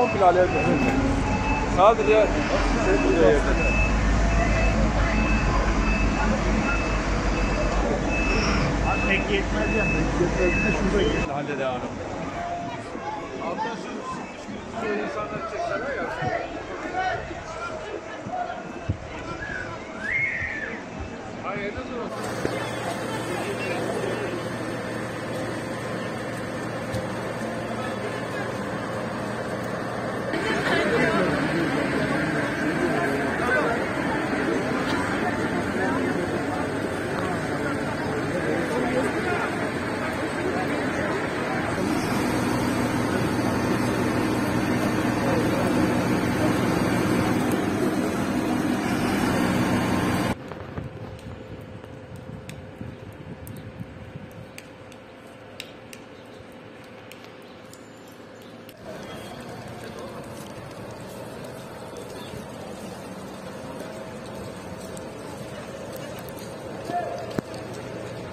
komple alevli. Sadece şey duruyor yerde. Tek yetmez yani. Yetmez. Şurada git. Halledelim. Alttan şu insanlar çeksene ya. Hayır, ne zaman?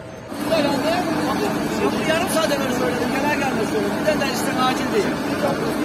Yarım saat evvel söyledim. Neler gelmez söyledim. Bir de işte acil değil.